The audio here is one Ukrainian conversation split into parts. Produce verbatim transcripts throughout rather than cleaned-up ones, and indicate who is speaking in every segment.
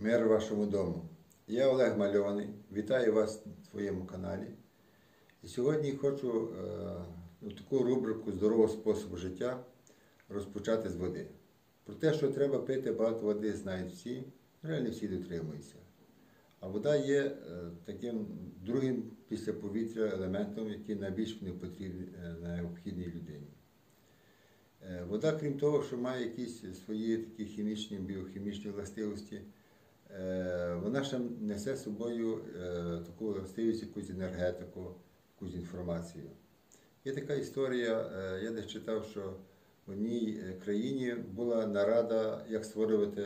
Speaker 1: Мир вашому дому. Я Олег Мальований, вітаю вас на своєму каналі. І сьогодні хочу е, таку рубрику «Здорового способу життя» розпочати з води. Про те, що треба пити багато води, знають всі, реально всі дотримуються. А вода є е, таким другим після повітря елементом, який найбільш необхідний людині. Е, вода, крім того, що має якісь свої такі хімічні, біохімічні властивості, вона ще несе з собою таку властивість, якусь енергетику, якусь інформацію. Є така історія, я десь читав, що в одній країні була нарада, як створювати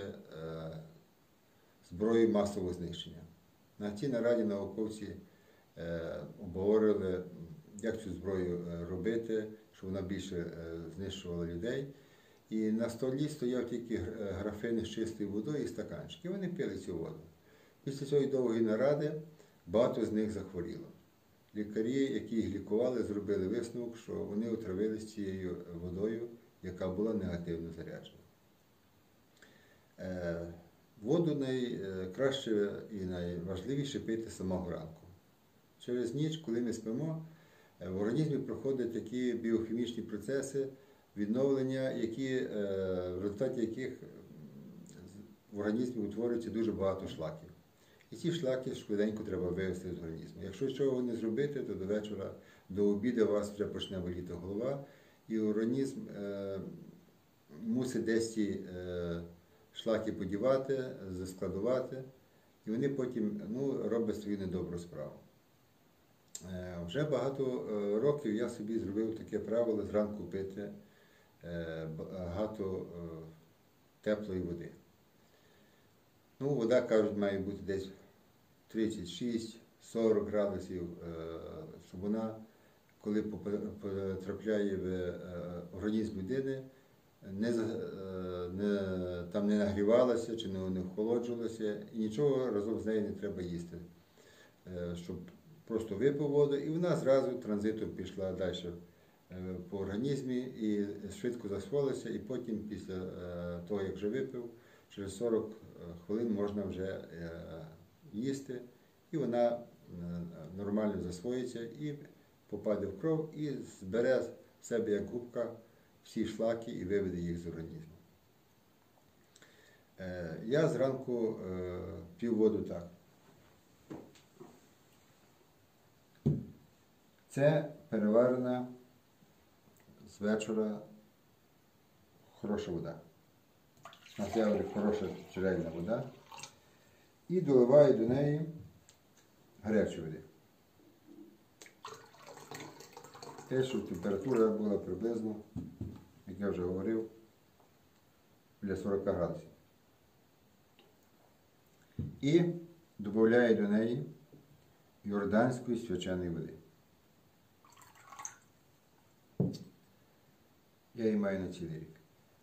Speaker 1: зброю масового знищення. На цій нараді науковці обговорили, як цю зброю робити, щоб вона більше знищувала людей. І на столі стояв тільки графини з чистою водою і стаканчики. І вони пили цю воду. Після цієї довгої наради багато з них захворіло. Лікарі, які їх лікували, зробили висновок, що вони отравились цією водою, яка була негативно заряджена. Воду найкраще і найважливіше пити з самого ранку. Через ніч, коли ми спимо, в організмі проходять такі біохімічні процеси, відновлення, які, в результаті яких в організмі утворюється дуже багато шлаків. І ці шлаки швиденько треба вивести з організму. Якщо цього не зробити, то до вечора, до обіду у вас вже почне боліти голова, і організм е, мусить десь ці е, шлаки подівати, заскладувати, і вони потім ну, роблять свою недобру справу. Е, вже багато років я собі зробив таке правило зранку пити багато теплої води. Ну, вода, кажуть, має бути десь тридцять шість - сорок градусів, щоб вона, коли потрапляє в організм людини, не, не, там не нагрівалася чи не, не охолоджувалася, і нічого разом з нею не треба їсти. Щоб просто випив воду, і вона зразу транзитом пішла далі по організмі і швидко засвоїлася, і потім після того, як вже випив, через сорок хвилин можна вже їсти, і вона нормально засвоїться і попаде в кров, і збере в себе як губка всі шлаки і виведе їх з організму. Я зранку п'ю воду так. Це переварена з вечора хороша вода. На явері хороша джерельна вода. І доливаю до неї гарячої води. Те, щоб температура була приблизно, як я вже говорив, біля сорока градусів. І додаю до неї йорданської свяченої води. Я її маю на цілий рік.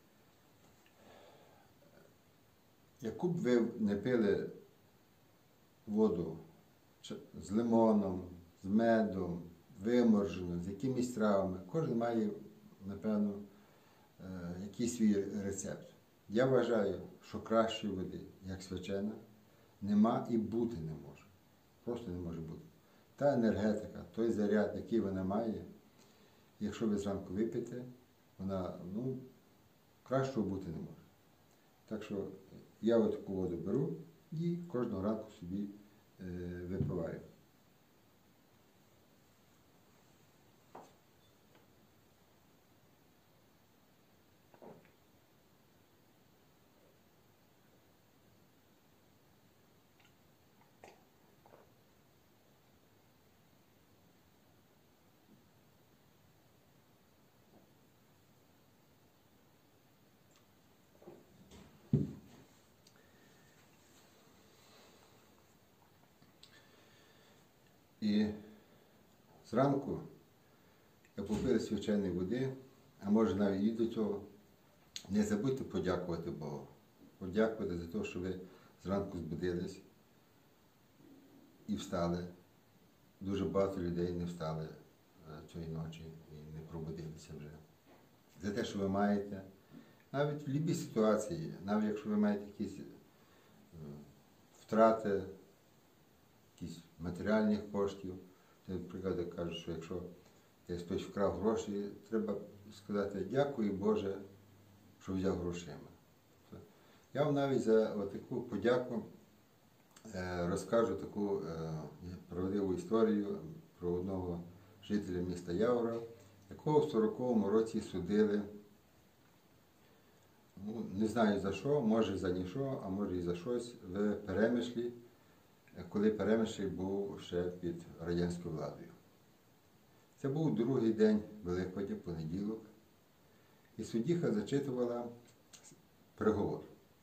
Speaker 1: Яку б ви не пили воду з лимоном, з медом, виморженою, з якимись травами, кожен має, напевно, якийсь свій рецепт. Я вважаю, що кращої води, як свячена, нема і бути не може. Просто не може бути. Та енергетика, той заряд, який вона має, якщо ви зранку вип'єте, вона, ну, кращого бути не може. Так що я ось таку воду беру і кожного ранку собі е, випиваю. І зранку, як попили свяченої води, а може навіть і до цього, не забудьте подякувати Богу. Подякувати за те, що ви зранку збудились і встали. Дуже багато людей не встали цієї ночі і не пробудилися вже. За те, що ви маєте, навіть в будь-якій ситуації, навіть якщо ви маєте якісь втрати якісь матеріальних коштів. Наприклад, кажуть, що якщо десь хтось вкрав гроші, треба сказати дякую Боже, що взяв грошима. Я вам навіть за таку подяку розкажу таку правдиву історію про одного жителя міста Явора, якого в сороковому році судили, ну, не знаю за що, може за ніщо, а може і за щось, в Перемишлі, коли Перемишль був ще під радянською владою. Це був другий день Великодня, понеділок, і суддіха зачитувала приговор.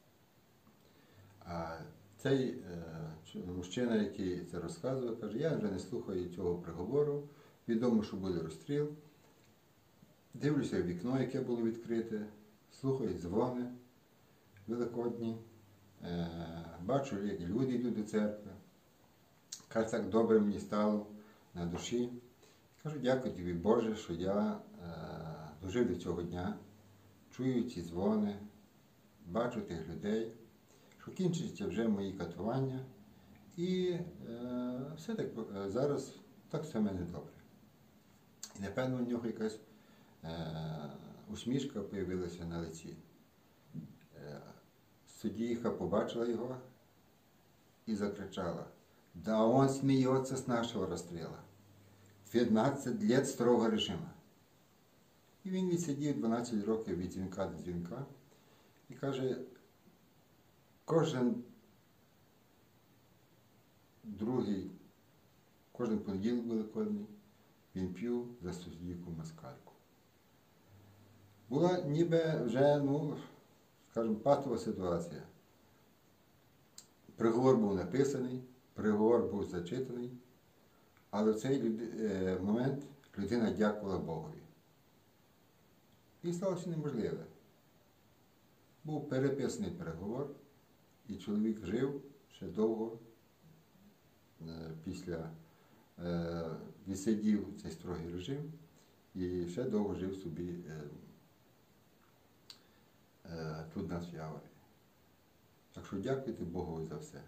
Speaker 1: А цей е, мужчина, який це розказував, каже, я вже не слухаю цього приговору, відомо, що буде розстріл. Дивлюся в вікно, яке було відкрите, слухаю дзвони великодні, е, бачу, як люди йдуть до церкви. Каже, так добре мені стало на душі. Кажу, дякую тобі, Боже, що я е, дожив до цього дня, чую ці дзвони, бачу тих людей, що кінчиться вже мої катування, і е, все так е, зараз так все в мене добре. І напевно у нього якась е, усмішка з'явилася на лиці. Е, суддіха побачила його і закричала, да он сміється з нашого розстрілу. дванадцять років строгого режиму. І він відсидів дванадцять років від дзвінка до дзвінка і каже, кожен другий, кожен понеділок великодний він п'ю за суддівку москальку. Була ніби вже, ну, скажімо, патова ситуація. Приговор був написаний, приговор був зачитаний, але в цей люд... момент людина дякувала Богові. І сталося неможливе. Був переписаний переговор, і чоловік жив ще довго, після е, відсидів цей строгий режим, і ще довго жив собі е, е, тут нас в Яворі. Так що дякуйте Богові за все.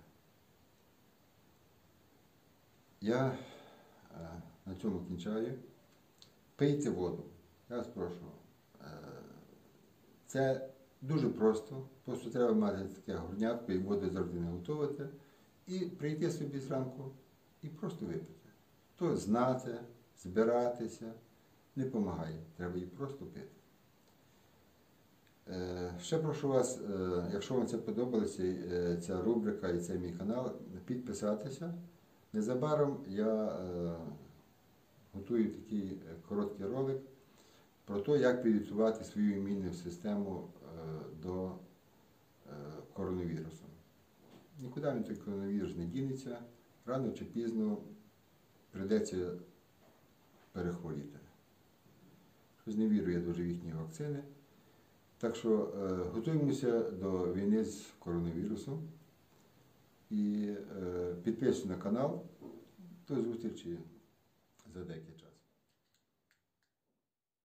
Speaker 1: Я е, на цьому кінчаю. Пийте воду. Я вас прошу. Е, це дуже просто. Просто треба мати таке горнятко і воду завжди не готувати. І прийти собі зранку і просто випити. То знати, збиратися не допомагає. Треба її просто пити. Е, ще прошу вас, е, якщо вам це подобалося, е, ця рубрика і цей мій канал, підписатися. Незабаром я е, готую такий короткий ролик про те, як підготувати свою імунну систему е, до е, коронавірусу. Нікуди він той коронавірус не дінеться, рано чи пізно прийдеться перехворіти. Щось не вірю я дуже в їхні вакцини. Так що е, готуємося до війни з коронавірусом. І е, підписуйтесь на канал. До зустрічі за деякий час.